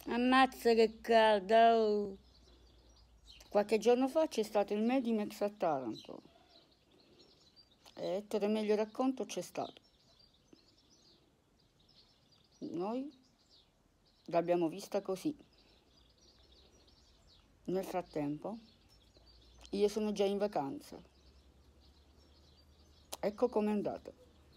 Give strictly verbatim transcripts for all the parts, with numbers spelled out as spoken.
Ammazza che calda, oh. Qualche giorno fa c'è stato il Medimex a Taranto e Ettore meglio racconto c'è stato. Noi l'abbiamo vista così. Nel frattempo io sono già in vacanza. Ecco com'è andata.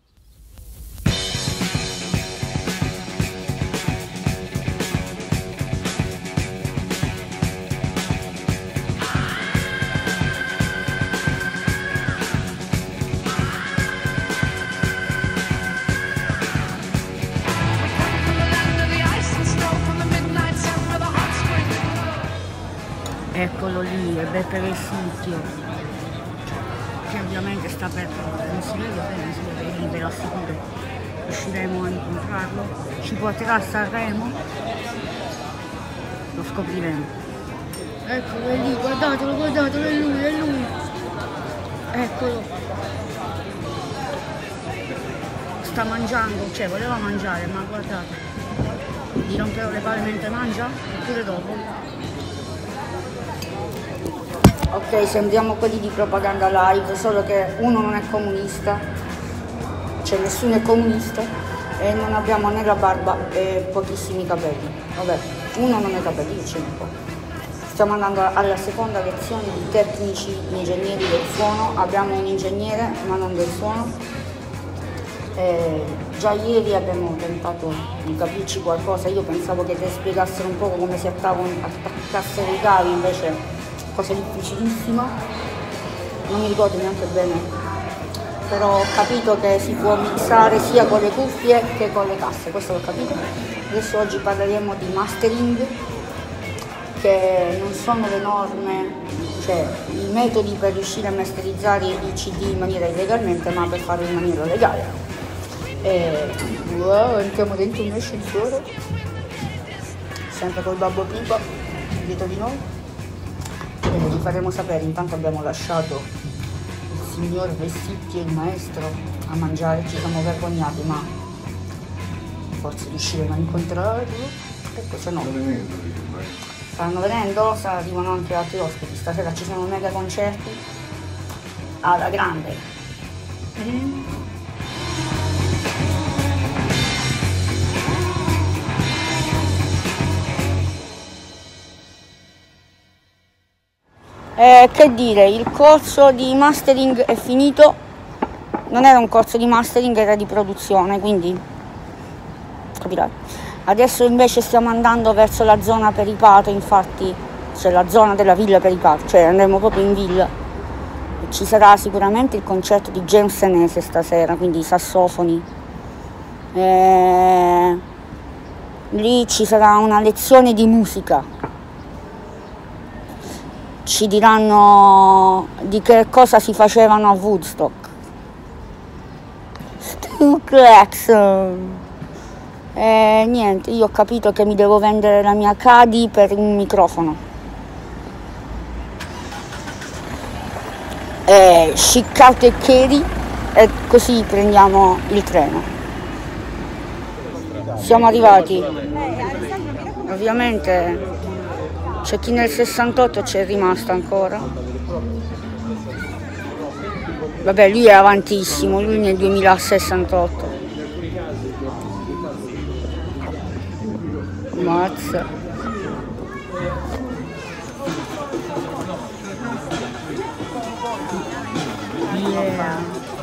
Eccolo lì, è Beppe Vessicchio, che ovviamente sta per, non si vede bene, non si vede lì, ve lo assicuro, riusciremo a incontrarlo, ci porterà a Sanremo, lo scopriremo. Eccolo, è lì, guardatelo, guardatelo, è lui, è lui, eccolo, sta mangiando, cioè voleva mangiare, ma guardate, gli romperò le palle mentre mangia, oppure dopo. Ok, sembriamo quelli di propaganda live, solo che uno non è comunista, cioè nessuno è comunista, e non abbiamo né la barba e pochissimi capelli. Vabbè, uno non è capelli, io ce n'ho un po'. Stiamo andando alla seconda lezione di tecnici ingegneri del suono, abbiamo un ingegnere ma non del suono. E già ieri abbiamo tentato di capirci qualcosa, io pensavo che ti spiegassero un po' come si attaccassero i cavi, invece cosa difficilissima, non mi ricordo neanche bene, però ho capito che si può mixare sia con le cuffie che con le casse, questo l'ho capito. Adesso oggi parleremo di mastering, che non sono le norme, cioè i metodi per riuscire a masterizzare i C D in maniera illegalmente, ma per farlo in maniera legale. E wow, entriamo dentro un ascensore, sempre col babbo Pipa dietro di noi. E vi faremo sapere, intanto abbiamo lasciato il signor Vessicchio, il maestro, a mangiare, ci siamo vergognati, ma forse riusciremo a incontrarlo, ecco, se no stanno venendo, arrivano anche altri ospiti, stasera ci sono mega concerti alla grande. Mm. Eh, che dire, il corso di mastering è finito, non era un corso di mastering, era di produzione, quindi capirai. Adesso invece stiamo andando verso la zona Peripato, infatti c'è la zona della Villa Peripato, cioè andremo proprio in villa. Ci sarà sicuramente il concerto di James Senese stasera, quindi i sassofoni. Eh, lì ci sarà una lezione di musica. Ci diranno di che cosa si facevano a Woodstock. Stu Claxon. E niente, io ho capito che mi devo vendere la mia Caddy per un microfono. E sciccato e Cheri, e così prendiamo il treno. Siamo arrivati. Ovviamente c'è chi nel sessantotto c'è rimasto ancora. Vabbè, lui è avantissimo, lui nel duemilasessantotto. Mazza. Yeah.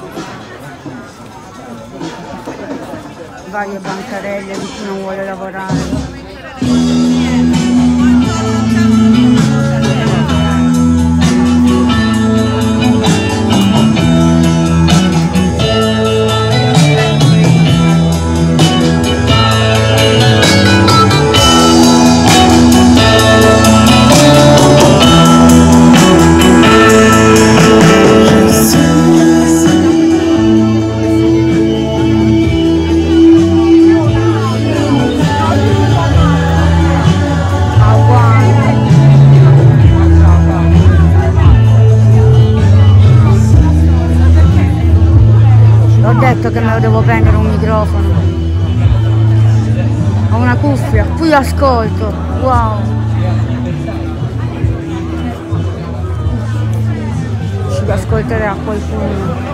Varie bancarelle di chi non vuole lavorare. cuffia, qui ascolto, wow. Ci ascolterà qualcuno.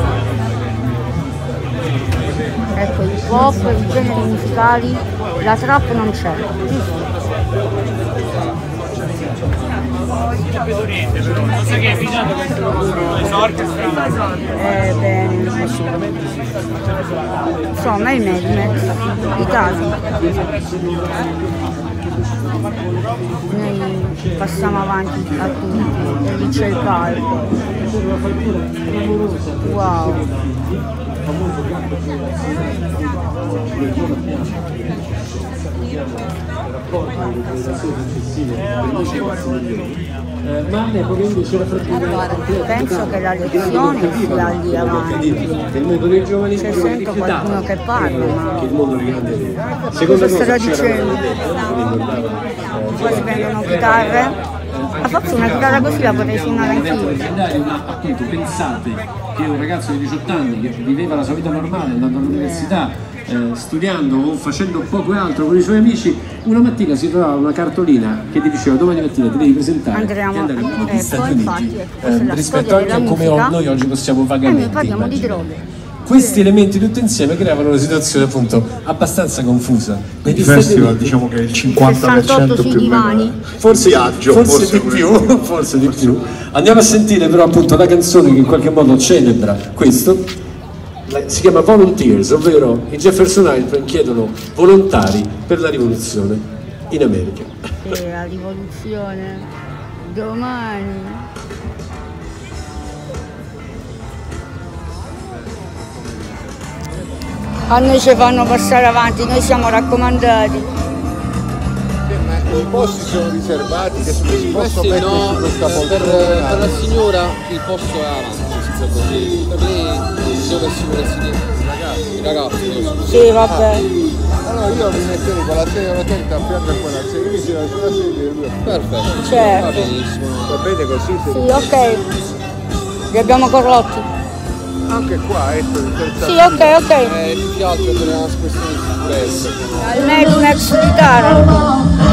Ecco, il pop, i generi musicali, la trap non c'è. Non so che è finito Eh bene. Insomma il Mad Max, l'Italia. Noi passiamo avanti a tutti, e lì c'è il palco. Wow. Allora, penso che la lezione sia lì avanti. Se sento qualcuno che parla, ma cosa starà dicendo? Poi si prendono chitarre. Ma forse una chitarra così la potrei suonare anch'io. Appunto, pensate che un ragazzo di diciotto anni che viveva la sua vita normale, andando all'università, eh, studiando o facendo poco e altro con i suoi amici, una mattina si trovava una cartolina che ti diceva domani mattina ti devi presentare Andremo, e andare negli ecco, Stati infatti, Uniti, eh, rispetto anche a come musica, noi oggi possiamo e vagamente noi parliamo di immaginare. droghe. Questi elementi tutti insieme creavano una situazione appunto abbastanza confusa. Il festival diciamo che è il cinquanta per cento sessantotto più sui divani. Forse, viaggio, forse, forse di più, forse di più. Andiamo a sentire però appunto la canzone che in qualche modo celebra questo. Si chiama Volunteers, ovvero i Jefferson Airplane chiedono volontari per la rivoluzione in America. E la rivoluzione domani. A noi ci fanno passare avanti, noi siamo raccomandati. I posti sono riservati, che si posso Questi mettere no, su questa per, poltrona. per la signora il posto è avanti, per lei dove si vuole sedere, i ragazzi. Sì, vabbè. Allora io mi metterei con la sedia rotetta a fianco a quella sedia, mi si va sulla sedia e lui. Perfetto, Certo. va benissimo. Va bene così? Se Sì, ok. Li abbiamo corrotti. anche qua, ecco, il terzo. Sì, ok, ok. Eh, più che altro per una questione di sicurezza. Il Mad Max di Taranto.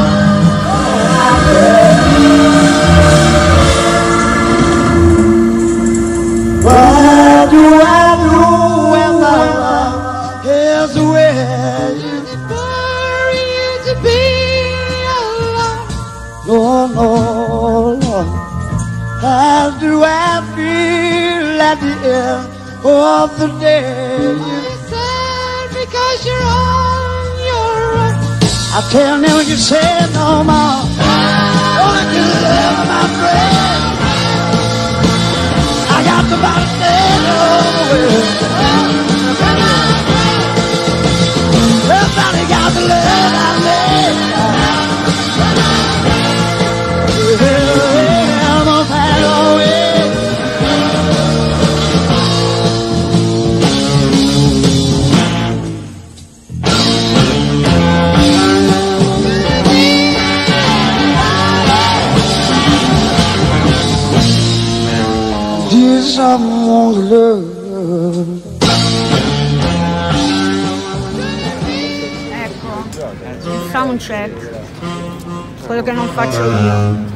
Why do I know where my love is where it's for you to be alone? No, no, no. How do I feel at the end of the day? It's sad because you're on your own. I tell them you say no more. Don't you love my friend? I got the body dead over. Everybody got the love I need. Yeah, I'm a bad away. Dear someone's love. Ecco, il sound check. Quello che non faccio io.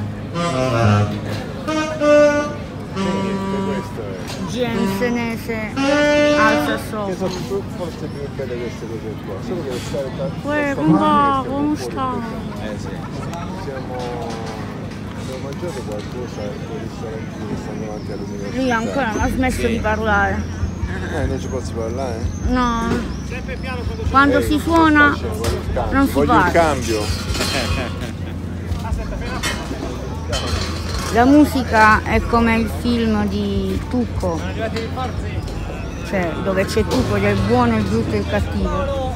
Gensenese alza Che sopra. sono più- forse più belle queste cose qua, solo che deve stare tanto. Uè, come va? Come sta? Siamo abbiamo mangiato qualcosa al tuo ristorantino che stanno davanti all'università. Lui ancora non ha smesso di parlare. Eh, non ci posso parlare? No. Quando si suona Voglio il cambio. non si Voglio il parla. cambio. La musica è come il film di Tucco, cioè dove c'è Tucco del buono, il brutto e il cattivo,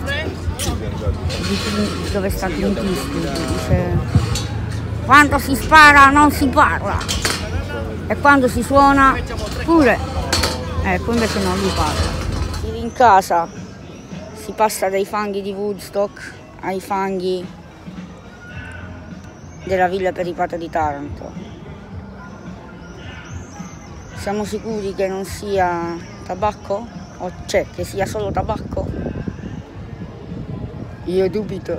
di Clint- dove sta Clint Eastwood, dice quando si spara non si parla e quando si suona pure, ecco invece non lui parla. Si rincasa, si passa dai fanghi di Woodstock ai fanghi della Villa Peripata di Taranto. Siamo sicuri che non sia tabacco? O cioè che sia solo tabacco? Io dubito.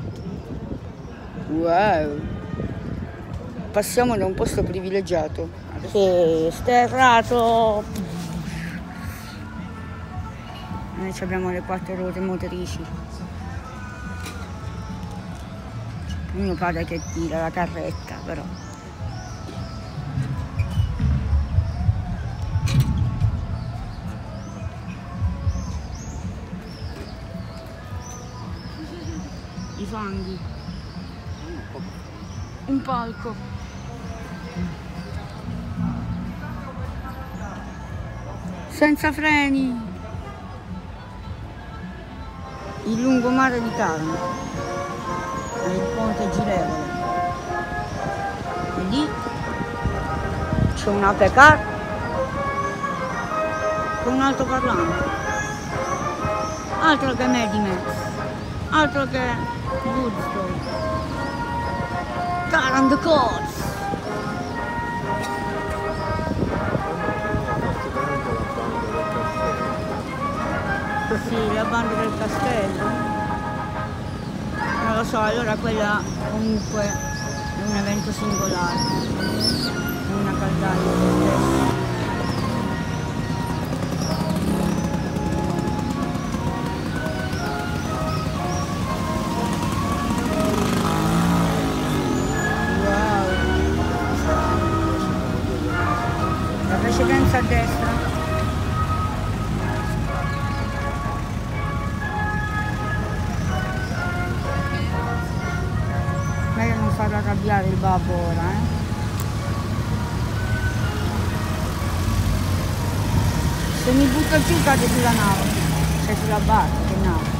Wow. Passiamo da un posto privilegiato. Che sterrato. Noi abbiamo le quattro ruote motrici. Mio padre che tira la carretta, però. I fanghi. Un palco. Senza freni. Il lungomare di Taranto. E il ponte girevole. E lì c'è un apecar con un altoparlante. Altro che Medimax. Altro che Woodstock. Taranto Course. Sì, la banda del castello. Non lo so, allora quella comunque è un evento singolare. È una caldaia. Precedenza a destra. Meglio non farlo arrabbiare il babbo ora, eh. Se mi butta giù cade sulla nave, cioè sulla barca, che nave.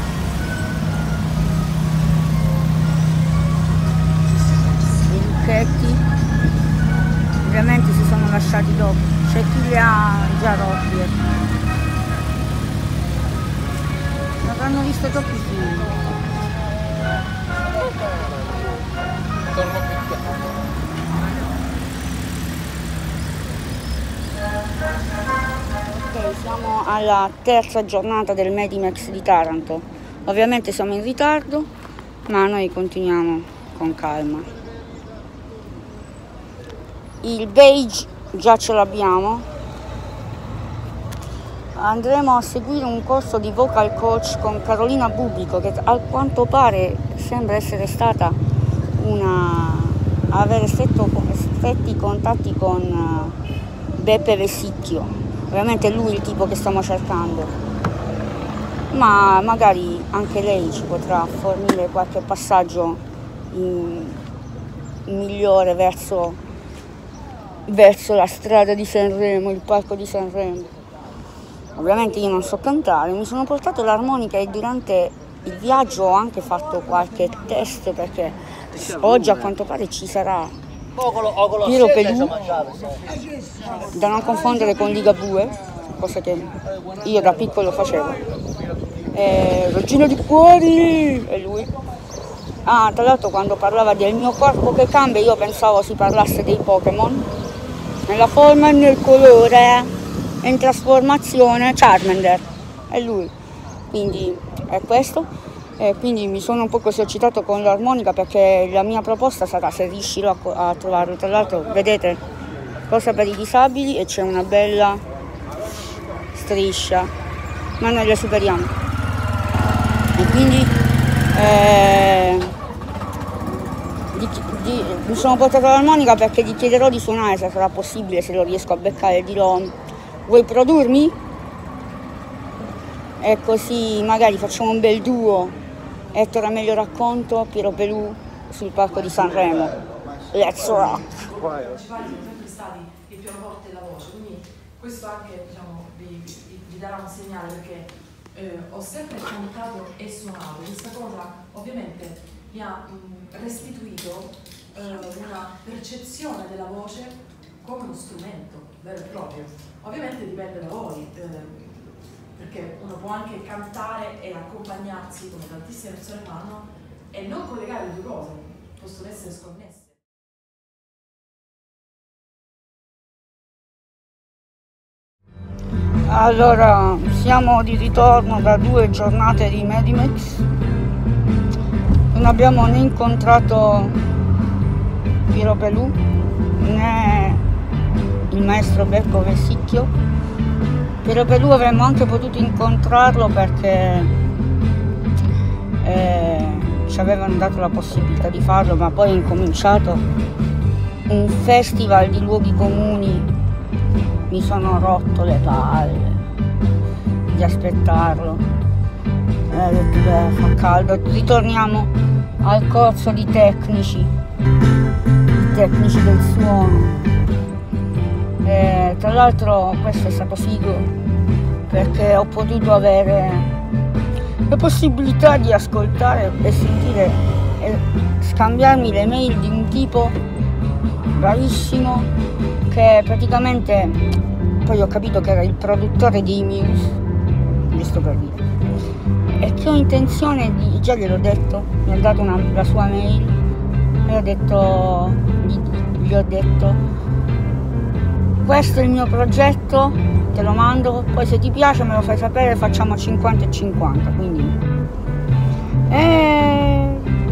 I lucchetti ovviamente si sono lasciati dopo, c'è chi li ha già rotti. Ma avranno visto troppi film. Ok, siamo alla terza giornata del Medimax di Taranto. Ovviamente siamo in ritardo, ma noi continuiamo con calma. Il beige già ce l'abbiamo. Andremo a seguire un corso di vocal coach con Carolina Bubbico, che a quanto pare sembra essere stata una avere stretto, stretti contatti con Beppe Vesicchio. Ovviamente è lui il tipo che stiamo cercando, ma magari anche lei ci potrà fornire qualche passaggio in, migliore verso verso la strada di Sanremo, il palco di Sanremo. Ovviamente io non so cantare, mi sono portato l'armonica e durante il viaggio ho anche fatto qualche test, perché oggi a quanto pare ci sarà Piero Pelù, da non confondere con Ligabue, cosa che io da piccolo facevo. E Regina di Cuori è lui. Ah, tra l'altro quando parlava del mio corpo che cambia io pensavo si parlasse dei Pokémon. Nella forma e nel colore, in trasformazione, Charmander, è lui, quindi è questo. E quindi mi sono un poco esercitato con l'armonica, perché la mia proposta sarà, se riuscirò a, a trovarlo, tra l'altro vedete, cosa per i disabili, e c'è una bella striscia, ma noi la superiamo. E quindi eh, di, di, mi sono portato l'armonica perché gli chiederò di suonare, se sarà possibile, se lo riesco a beccare, dirò: vuoi produrmi? E così magari facciamo un bel duo, Ettore Amelio Racconto, Piero Pelù sul palco di Sanremo. Let's rock! Ci fate sempre stati il pianoforte e la voce, quindi questo anche, diciamo, vi, vi, vi darà un segnale, perché eh, ho sempre cantato e suonato. Questa cosa ovviamente mi ha mh, restituito eh, una percezione della voce come uno strumento vero e proprio. Ovviamente dipende da voi, eh, perché uno può anche cantare e accompagnarsi, come tantissime persone fanno, e non collegare le due cose, possono essere sconnesse. Allora, siamo di ritorno da due giornate di Medimax Non abbiamo né incontrato Piero Pelù né il maestro Berco Vesicchio. Piero Pelù avremmo anche potuto incontrarlo perché eh, ci avevano dato la possibilità di farlo, ma poi è incominciato un festival di luoghi comuni, mi sono rotto le palle di aspettarlo. E ho detto, beh, fa caldo, ritorniamo al corso di tecnici, tecnici del suono. E, tra l'altro questo è stato figo perché ho potuto avere la possibilità di ascoltare e sentire e scambiarmi le mail di un tipo bravissimo che praticamente poi ho capito che era il produttore dei Muse, giusto per dire, e che ho intenzione di, già gliel'ho detto, mi ha dato una, la sua mail e ho detto, gli, gli ho detto questo è il mio progetto, te lo mando, poi se ti piace me lo fai sapere, facciamo cinquanta e cinquanta, quindi è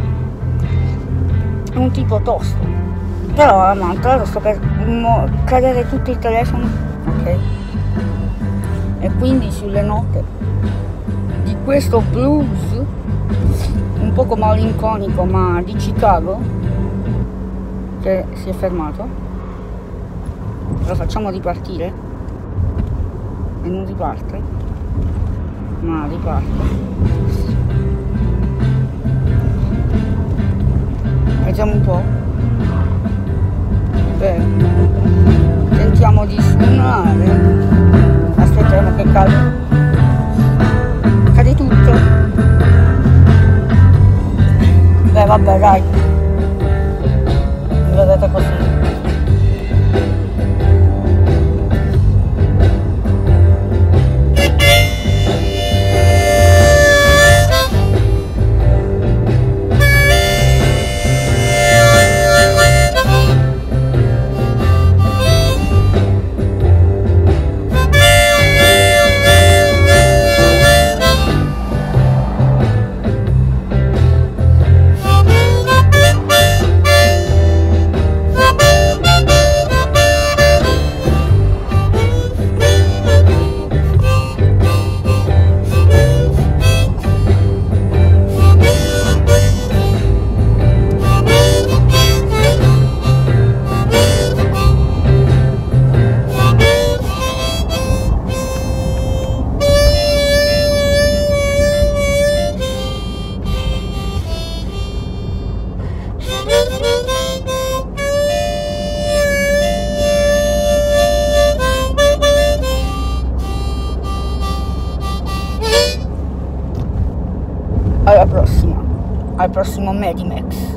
un tipo tosto, però ma, tra l'altro sto per cadere tutto il telefono, ok? E quindi sulle note di questo blues un poco malinconico ma di Chicago che si è fermato, lo facciamo ripartire e non riparte, ma riparte. Vediamo un po'. Beh, tentiamo di suonare, aspettiamo che cade, cade tutto. Beh vabbè dai, mi vedete così. Alla prossima, al prossimo Medimax.